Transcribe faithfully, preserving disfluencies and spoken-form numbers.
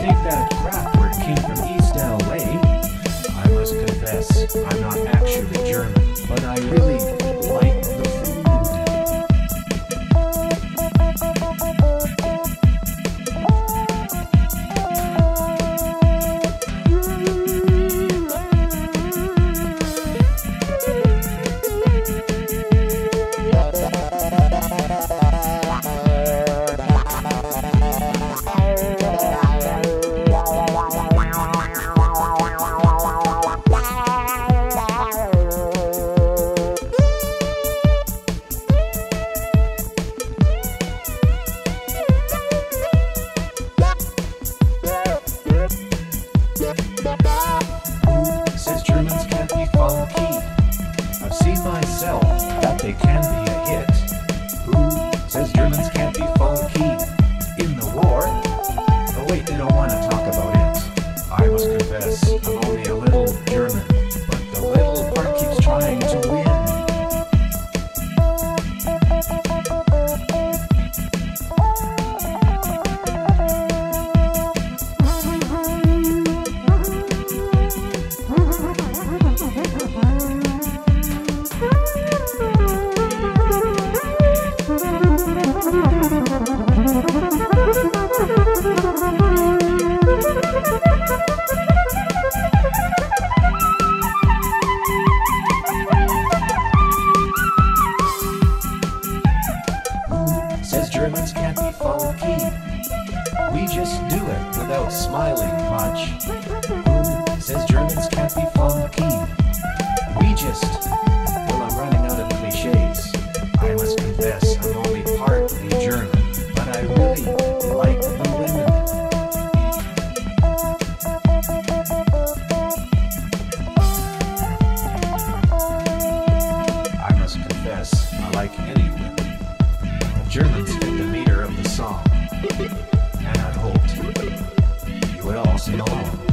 think that Kraftwerk came from East L A? I must confess, I'm not actually German, but I really like the food. Says Germans can't be funky. I've seen myself that they can be a hit. Who says Germans can't be funky? In the war? Oh wait, they don't want to talk about it. I must confess, I'm only a little German, but the little part keeps trying to win. Says Germans can't be funky. We just do it without smiling much. Who says Germans can't be funky? We just... Well, I'm running out of cliches. I must confess, I'm only partly German, but I really like the women. I must confess, I like any women. Germans fit the meter of the song, and I hoped you would all sing along.